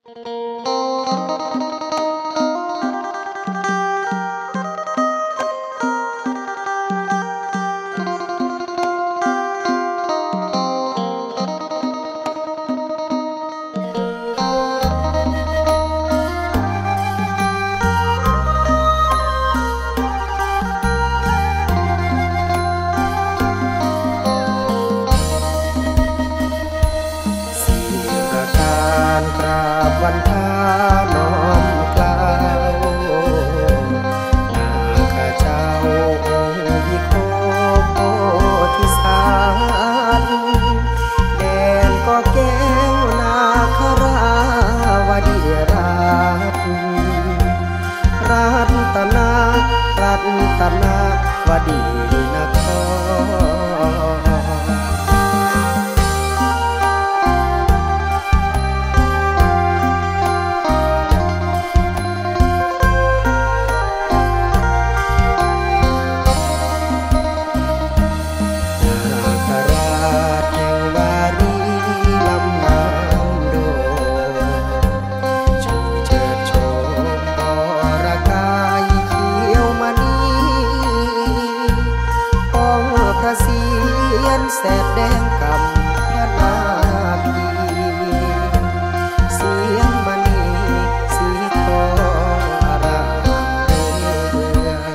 วันพาน้อมกล่าวนาข้าเจ้าองค์วิโคโพธิสัตว์แดนก็แก้วนาคราวดีรัตนาวดีนครแสดแดงกำพระนาพีเสียงมณีสีทองอารามเรื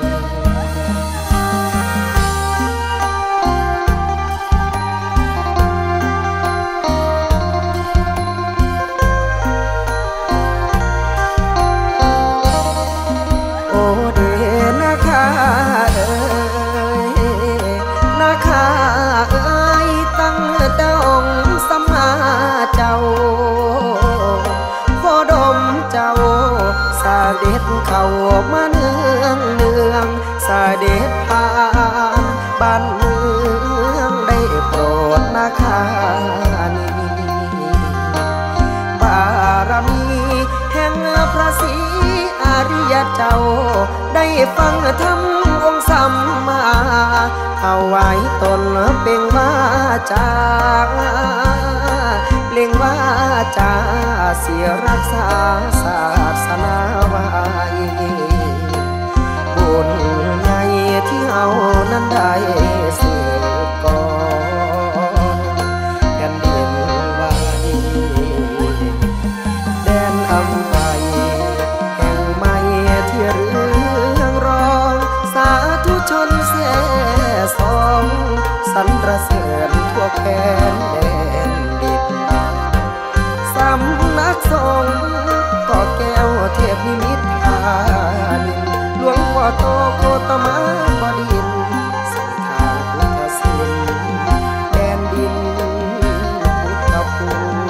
องโอเดนาคานาคาตั้งแต่องค์สัมมาเจ้าโคดมเจ้าเสด็จเข้ามาเนืองเสด็จผ่านบ้านเมืองได้โปรดนาคานีบารมีแห่งพระศรีอริยเจ้าได้ฟังธรรมองค์สัมมาถวายตนเป่งวาจาเล่งวาจาเสียรักษาศาสนาไว้บุญใหญ่ที่เอานั้นได้สืบก่อนแผ่นดินไหวแดนอำไพแห่งใหม่ที่เรื่องรองสาธุชนแส่สองสรรเสริญทั่วแผ่นแดนดินสำนักสงฆ์ก็แก้วเทพนิมิตพานินหลวงพ่อโตโคตมบดินทร์เส้นทางพุทธศิลป์แดนดินพุทธภู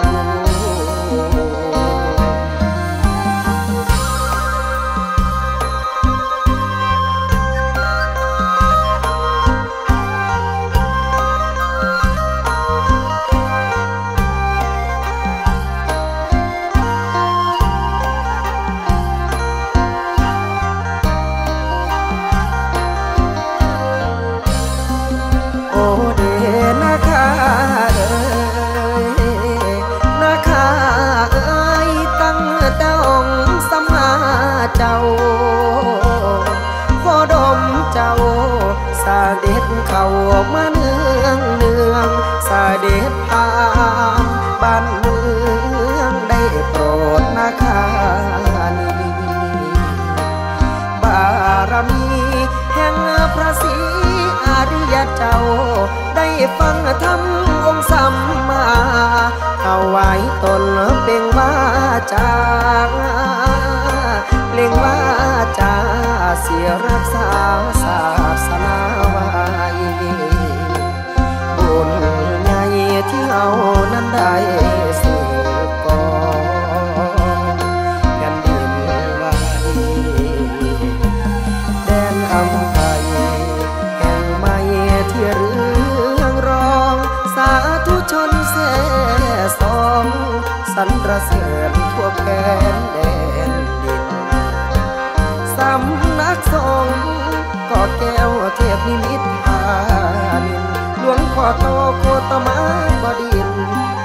เจ้าโคดมเจ้าเสด็จเข้ามาเนืองเสด็จผ่านบ้านเมืองได้โปรดนาคานีบารมีแห่งพระศรีอริยเจ้าได้ฟังธรรมองค์สัมมาถวายตนเป่งวาจาเล่งวาจาเสียรักษาศาสนาไว้บุญใหญ่ที่เอานั้นได้สืบก่อนแผ่นดินไหวแดนอำไพแห่งใหม่ที่เรื่องรองสาธุชนแส่สองสรรเสริญทั่วแผ่นแดนดินสำนักสงฆ์ก็แก้วเทพนิมิตพานินหลวงพ่อโตโคตมบดินทร์